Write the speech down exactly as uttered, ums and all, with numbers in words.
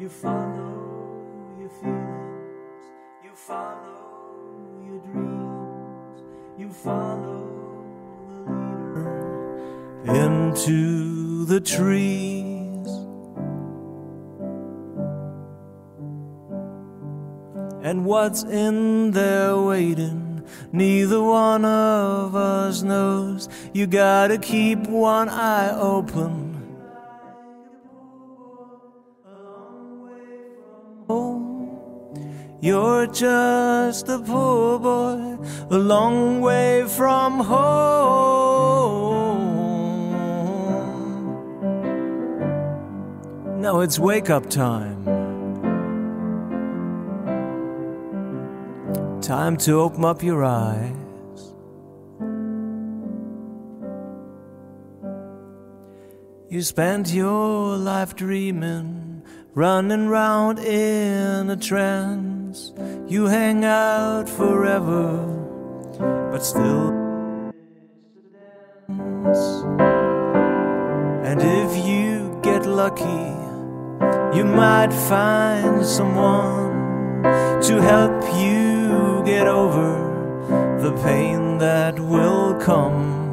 You follow your feelings, you follow your dreams, you follow the leader into the trees. And what's in there waiting, neither one of us knows. You gotta keep one eye open. You're just a poor boy, a long way from home. Now it's wake-up time. Time to open up your eyes. You spent your life dreaming, running round in a trance. You hang out forever, but still dance. And if you get lucky, you might find someone to help you get over the pain that will come.